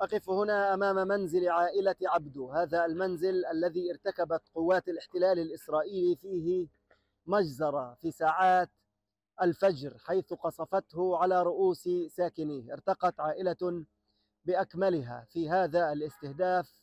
أقف هنا أمام منزل عائلة عبدو، هذا المنزل الذي ارتكبت قوات الاحتلال الإسرائيلي فيه مجزرة في ساعات الفجر، حيث قصفته على رؤوس ساكنيه. ارتقت عائلة بأكملها في هذا الاستهداف،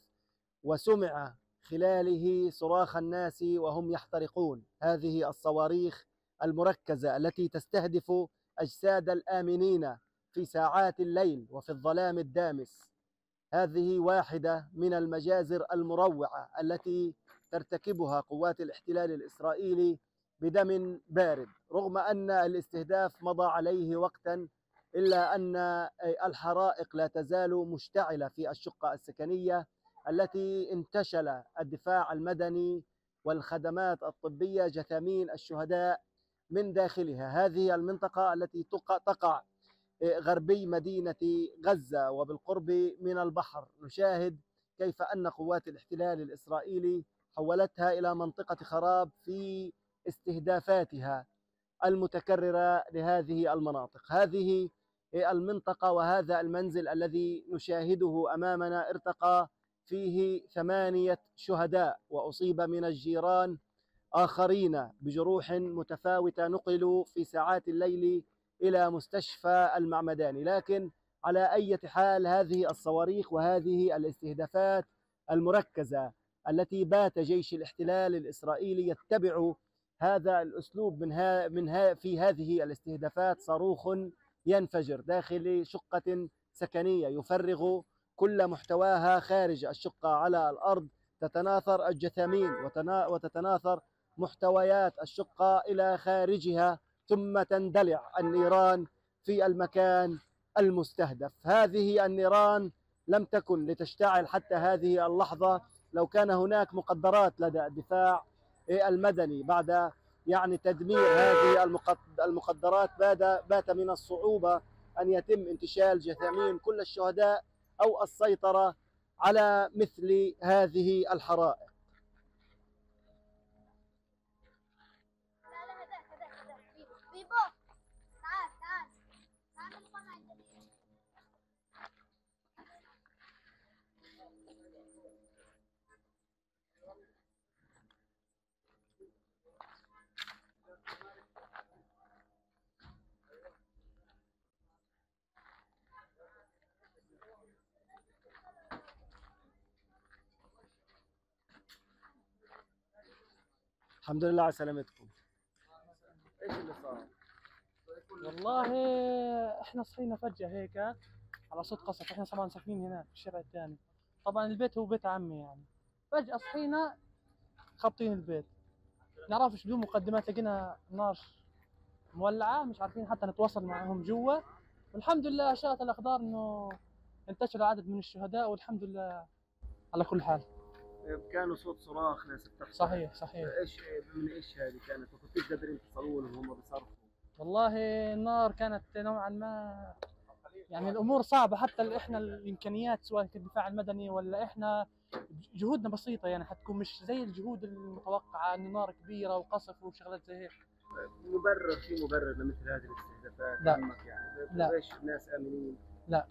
وسمع خلاله صراخ الناس وهم يحترقون. هذه الصواريخ المركزة التي تستهدف أجساد الآمنين في ساعات الليل وفي الظلام الدامس، هذه واحدة من المجازر المروعة التي ترتكبها قوات الاحتلال الإسرائيلي بدم بارد. رغم أن الاستهداف مضى عليه وقتا، إلا أن الحرائق لا تزال مشتعلة في الشقة السكنية التي انتشل الدفاع المدني والخدمات الطبية جثامين الشهداء من داخلها. هذه المنطقة التي تقع غربي مدينة غزة وبالقرب من البحر، نشاهد كيف أن قوات الاحتلال الإسرائيلي حولتها إلى منطقة خراب في استهدافاتها المتكررة لهذه المناطق. هذه المنطقة وهذا المنزل الذي نشاهده أمامنا ارتقى فيه 8 شهداء، وأصيب من الجيران آخرين بجروح متفاوتة نقلوا في ساعات الليل إلى مستشفى المعمداني. لكن على أي حال، هذه الصواريخ وهذه الاستهدافات المركزة التي بات جيش الاحتلال الإسرائيلي يتبع هذا الأسلوب في هذه الاستهدافات. صاروخ ينفجر داخل شقة سكنية يفرغ كل محتواها خارج الشقة على الأرض، تتناثر الجثامين وتتناثر محتويات الشقة إلى خارجها، ثم تندلع النيران في المكان المستهدف. هذه النيران لم تكن لتشتعل حتى هذه اللحظة لو كان هناك مقدرات لدى الدفاع المدني. بعد تدمير هذه المقدرات بات من الصعوبة أن يتم انتشال جثامين كل الشهداء أو السيطرة على مثل هذه الحرائق. الحمد لله على سلامتكم. ايش اللي صار؟ والله احنا صحينا فجأة هيك على صوت قصف. احنا طبعا ساكنين هناك في الشارع الثاني، طبعا البيت هو بيت عمي يعني. فجأة صحينا خابطين البيت، نعرفش بدون مقدمات لقينا نار مولعة، مش عارفين حتى نتواصل معهم جوا. والحمد لله شاءت الأقدار إنه انتشر عدد من الشهداء، والحمد لله على كل حال. كانوا صوت صراخ ناس بتحصل. صحيح. ايش هذه كانت؟ ما كنتوش قادرين تصلوا لهم وهم بيصرخوا؟ والله النار كانت نوعا ما يعني الامور صعبه، حتى احنا الامكانيات سواء الدفاع المدني ولا احنا جهودنا بسيطه، يعني حتكون مش زي الجهود المتوقعه، ان نار كبيره وقصف وشغلات زي هيك. في مبرر لمثل هذه الاستهدافات؟ لا. يعني لا. ليش الناس امنين؟ لا.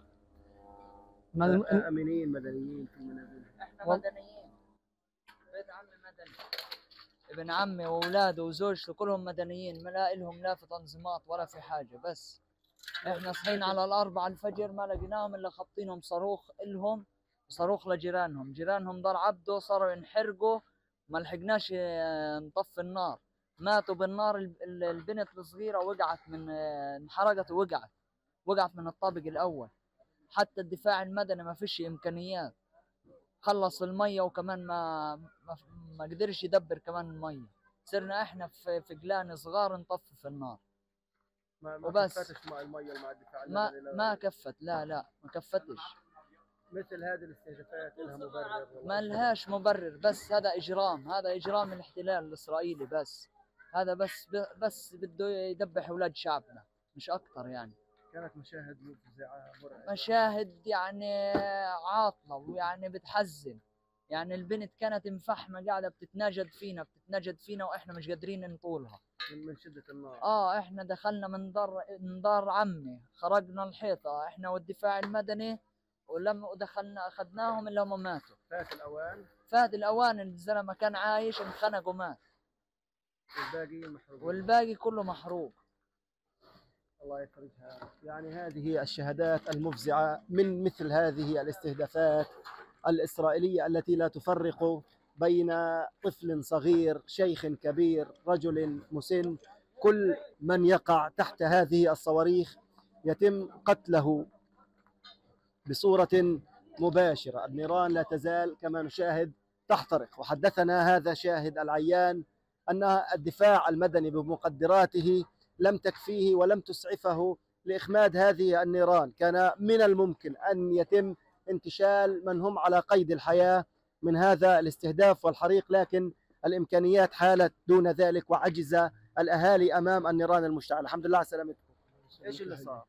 امنين مدنيين في المنازل. احنا مدنيين، بيت عمي مدني، ابن عمي واولاده وزوجته كلهم مدنيين، ما لا لهم لا في تنظيمات ولا في حاجه. بس احنا صحينا على 4 الفجر ما لقيناهم الا خابطينهم صاروخ الهم وصاروخ لجيرانهم. جيرانهم دار عبده صاروا ينحرقوا، ما لحقناش نطفي النار، ماتوا بالنار. البنت الصغيره وقعت من انحرقت وقعت من الطابق الاول. حتى الدفاع المدني ما فيش امكانيات، خلص الميه وكمان ما قدرش يدبر كمان الميه. صرنا احنا في قلان صغار نطفي النار وبس. ما كفتش مع الميه مع الدفاع المدني؟ ما كفت، لا ما كفتش. مثل هذه الاستهدافات لها مبرر؟ ما لهاش مبرر، بس هذا اجرام الاحتلال الاسرائيلي. بس هذا بس بده يدبح اولاد شعبنا مش اكثر. يعني كانت مشاهد مفزعه مرعبه، مشاهد يعني عاطله ويعني بتحزن. يعني البنت كانت مفحمه قاعده بتتناجد فينا واحنا مش قادرين نطولها من شده النار. احنا دخلنا من دار عمي، خرجنا الحيطه احنا والدفاع المدني ولما دخلنا اخذناهم الا هم ماتوا. فات الأوان. فات الاوان، الزلمه كان عايش انخنق ومات. والباقي محروق. والباقي كله محروق. الله يفرجها. يعني هذه الشهادات المفزعة من مثل هذه الاستهدافات الإسرائيلية التي لا تفرق بين طفل صغير، شيخ كبير، رجل مسن، كل من يقع تحت هذه الصواريخ يتم قتله بصورة مباشرة. النيران لا تزال كما نشاهد تحترق، وحدثنا هذا شاهد العيان أن الدفاع المدني بمقدراته لم تكفيه ولم تسعفه لإخماد هذه النيران. كان من الممكن أن يتم انتشال من هم على قيد الحياة من هذا الاستهداف والحريق، لكن الإمكانيات حالت دون ذلك وعجز الأهالي أمام النيران المشتعلة. الحمد لله على سلامتكم. إيش اللي صار؟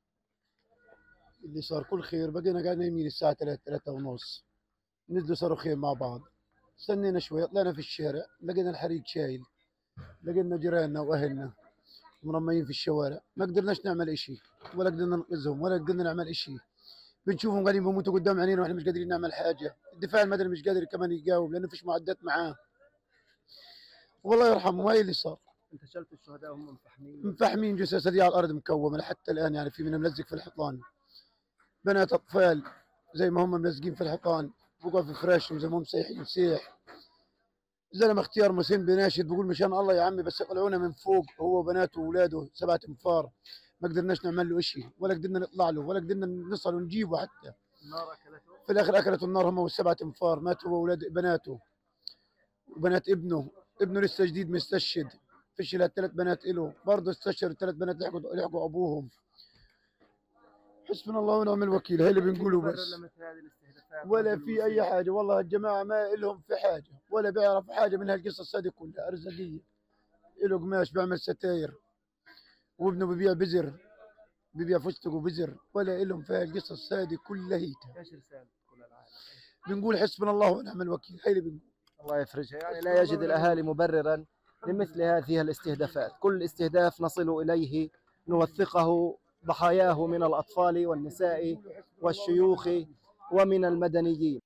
اللي صار كل خير، بقينا قاعدين نايمين الساعة 3 ونص، نزلوا صاروخين مع بعض، استنينا شوي، طلعنا في الشارع لقينا الحريق شايل، لقينا جيراننا وأهلنا مرميين في الشوارع، ما قدرناش نعمل إشي ولا قدرنا ننقذهم ولا قدرنا نعمل إشي، بنشوفهم قاعدين بيموتوا قدام عينينا واحنا مش قادرين نعمل حاجة، الدفاع المدني مش قادر كمان يقاوم لأنه فيش معدات معاه. والله يرحمه، هاي اللي صار. انتشلت الشهداء وهم مفحمين جثث على الأرض مكومة لحتى الآن، يعني في منهم ملزق في الحيطان. بنات أطفال زي ما هم ملزقين في الحيطان، بقوا في فراشهم زي ما هم سايحين سيح. زلمة اختيار مسن بناشد بقول مشان الله يا عمي بس يطلعونا من فوق، هو وبناته واولاده 7 انفار، ما قدرناش نعمل له شيء ولا قدرنا نطلع له ولا قدرنا نصل ونجيبه حتى. النار أكلته؟ في الآخر أكلته النار هم وال7 انفار، مات هو واولاد بناته وبنات ابنه لسه جديد مستشهد، فيش الا 3 بنات له برضه استشهدوا، 3 بنات لحقوا أبوهم. حسبنا الله ونعم الوكيل، هي اللي بنقوله بس. ولا في اي حاجه، والله الجماعه ما لهم في حاجه ولا بيعرفوا حاجه من هالقصص هذه كلها. ارزاقيه له قماش بيعمل ستاير، وابنه ببيع بزر، ببيع فستق وبزر، ولا لهم في هالقصص هذه كلها. ايش رسالة كل العالم؟ بنقول حسبنا الله ونعم الوكيل، هي اللي بنقول. الله يفرجها. يعني لا يجد الاهالي مبررا لمثل هذه الاستهدافات، كل استهداف نصل اليه نوثقه ضحاياه من الأطفال والنساء والشيوخ ومن المدنيين.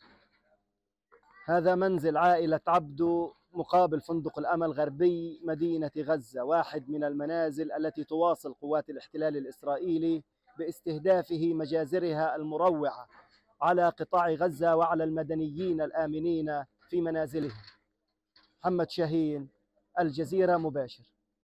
هذا منزل عائلة عبدو مقابل فندق الأمل غربي مدينة غزة، واحد من المنازل التي تواصل قوات الاحتلال الإسرائيلي باستهدافه مجازرها المروعة على قطاع غزة وعلى المدنيين الآمنين في منازلهم. محمد شاهين، الجزيرة مباشر.